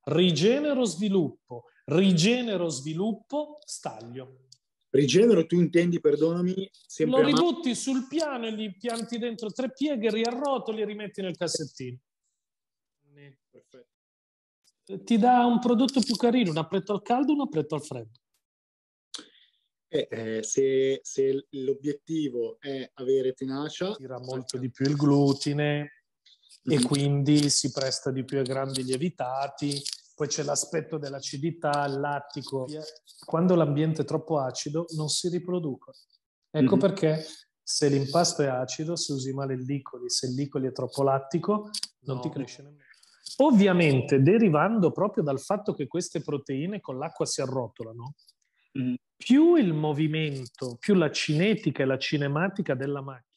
rigenero, sviluppo, staglio. Rigenero, tu intendi, perdonami, sempre lo ributti sul piano e gli pianti dentro 3 pieghe, riarrotoli e rimetti nel cassettino. Perfetto. Ti dà un prodotto più carino, un appletto al caldo, un appletto al freddo. Se l'obiettivo è avere tenacia, tira molto di più il glutine e quindi si presta di più ai grandi lievitati. Poi c'è l'aspetto dell'acidità, il lattico. Quando l'ambiente è troppo acido non si riproducono. Ecco perché se l'impasto è acido, se usi male il licoli, se il licoli è troppo lattico, non ti cresce nemmeno. Ovviamente, derivando proprio dal fatto che queste proteine con l'acqua si arrotolano, più il movimento, più la cinetica e la cinematica della macchina